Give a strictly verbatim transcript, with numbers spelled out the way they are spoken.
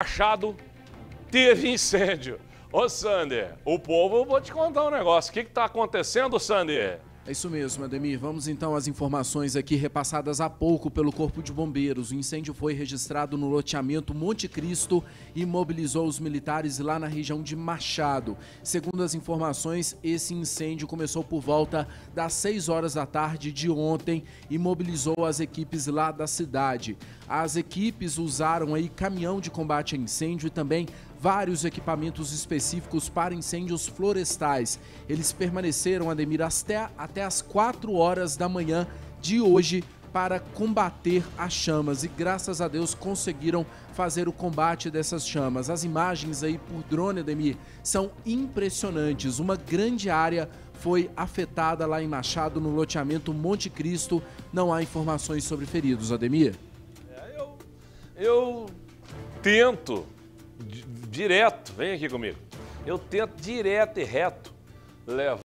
Machado teve incêndio. Ô, Sander, o povo, eu vou te contar um negócio. O que está acontecendo, Sander? É isso mesmo, Ademir. Vamos então às informações aqui repassadas há pouco pelo Corpo de Bombeiros. O incêndio foi registrado no loteamento Monte Cristo e mobilizou os militares lá na região de Machado. Segundo as informações, esse incêndio começou por volta das seis horas da tarde de ontem e mobilizou as equipes lá da cidade. As equipes usaram aí caminhão de combate a incêndio e também vários equipamentos específicos para incêndios florestais. Eles permaneceram, Ademir, até, até as quatro horas da manhã de hoje para combater as chamas e graças a Deus conseguiram fazer o combate dessas chamas. As imagens aí por drone, Ademir, são impressionantes. Uma grande área foi afetada lá em Machado, no loteamento Monte Cristo. Não há informações sobre feridos, Ademir. É, eu, eu tento direto, vem aqui comigo, eu tento direto e reto levar